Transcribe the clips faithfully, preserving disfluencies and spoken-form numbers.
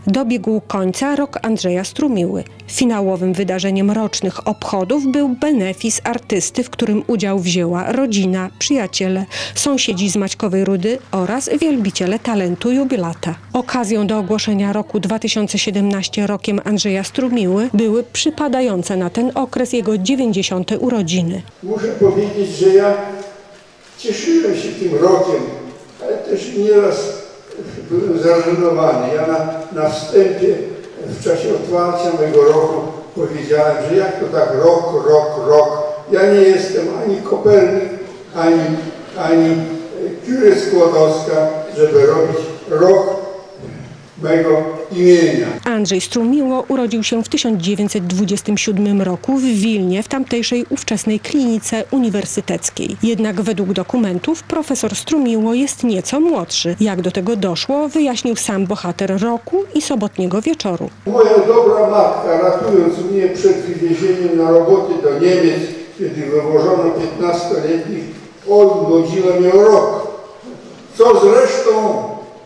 Dobiegł końca rok Andrzeja Strumiły. Finałowym wydarzeniem rocznych obchodów był benefis artysty, w którym udział wzięła rodzina, przyjaciele, sąsiedzi z Maćkowej Rudy oraz wielbiciele talentu jubilata. Okazją do ogłoszenia roku dwa tysiące siedemnastego rokiem Andrzeja Strumiły były przypadające na ten okres jego dziewięćdziesiąte urodziny. Muszę powiedzieć, że ja cieszyłem się tym rokiem, ale też nieraz byłem zażenowany. Ja na, na wstępie, w czasie otwarcia mego roku powiedziałem, że jak to tak rok, rok, rok. Ja nie jestem ani Kopernik, ani, ani Curie Skłodowska, żeby robić rok mego imienia. Andrzej Strumiło urodził się w tysiąc dziewięćset dwudziestym siódmym roku w Wilnie, w tamtejszej ówczesnej klinice uniwersyteckiej. Jednak według dokumentów profesor Strumiło jest nieco młodszy. Jak do tego doszło, wyjaśnił sam bohater roku i sobotniego wieczoru. Moja dobra matka, ratując mnie przed wywiezieniem na roboty do Niemiec, kiedy wywożono piętnastoletnich, odgodziła mnie o rok. Co zresztą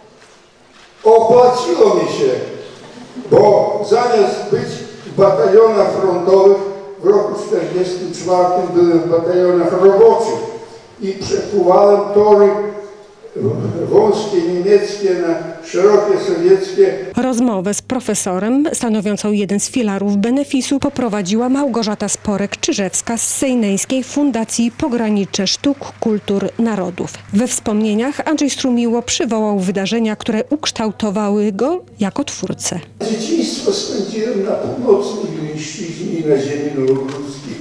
opłaciło mi się, bo zamiast być w batalionach frontowych w roku tysiąc dziewięćset czterdziestym czwartym byłem w batalionach roboczych i przepływałem tory wąskie niemieckie na szerokie sowieckie. Rozmowę z profesorem, stanowiącą jeden z filarów benefisu, poprowadziła Małgorzata Sporek-Czyżewska z Sejneńskiej Fundacji Pogranicze Sztuk, Kultur, Narodów. We wspomnieniach Andrzej Strumiło przywołał wydarzenia, które ukształtowały go jako twórcę. Dzieciństwo spędziłem na północnej Wileńszczyźnie i na ziemi nowogrodzkiej.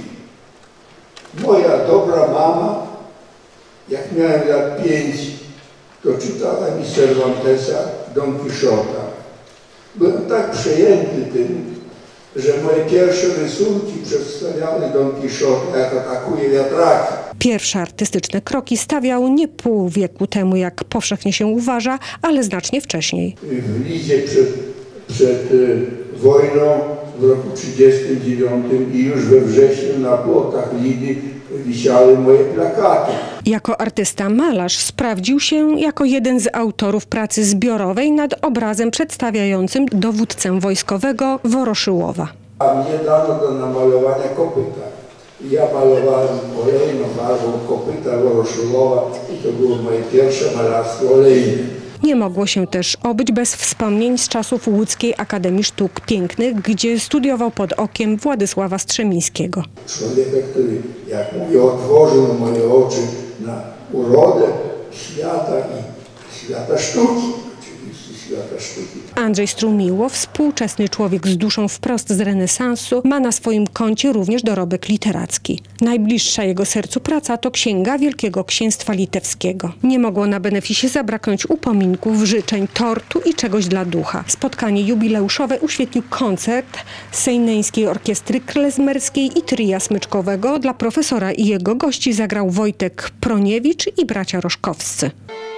Moja dobra mama, jak miałem lat pięć, to czytała mi Cervantesa, Don Quixota. Byłem tak przejęty tym, że moje pierwsze rysunki przedstawiały Don Quixota, jak atakuje wiatraki. Pierwsze artystyczne kroki stawiał nie pół wieku temu, jak powszechnie się uważa, ale znacznie wcześniej. W Lidzie przed, przed y, wojną w roku tysiąc dziewięćset trzydziestym dziewiątym i już we wrześniu na płotach Lidy wisiały moje plakaty. Jako artysta malarz sprawdził się jako jeden z autorów pracy zbiorowej nad obrazem przedstawiającym dowódcę wojskowego Woroszyłowa. A mnie dano do namalowania kopyta. Ja malowałem olejną farbą kopyta Woroszyłowa i to było moje pierwsze malarstwo olejne. Nie mogło się też obyć bez wspomnień z czasów Łódzkiej Akademii Sztuk Pięknych, gdzie studiował pod okiem Władysława Strzemińskiego. Człowieka, który, jak mówię, otworzył moje oczy na urodę świata i świata sztuki. Oczywiście świata sztuki. Andrzej Strumiło, współczesny człowiek z duszą wprost z renesansu, ma na swoim koncie również dorobek literacki. Najbliższa jego sercu praca to Księga Wielkiego Księstwa Litewskiego. Nie mogło na benefisie zabraknąć upominków, życzeń, tortu i czegoś dla ducha. Spotkanie jubileuszowe uświetlił koncert Sejneńskiej Orkiestry Klezmerskiej i Tria Smyczkowego. Dla profesora i jego gości zagrał Wojtek Proniewicz i bracia Roszkowscy.